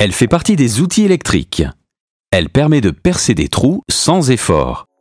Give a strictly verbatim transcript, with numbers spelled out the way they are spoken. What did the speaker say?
Elle fait partie des outils électriques. Elle permet de percer des trous sans effort.